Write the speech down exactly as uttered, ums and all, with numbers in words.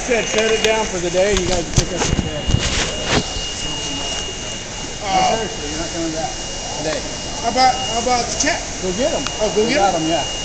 said shut it down for the day. You guys pick up the day. Uh, Seriously, you're not coming back today. how about how about the cat? Go get them. Oh, go we get got him. them, yeah.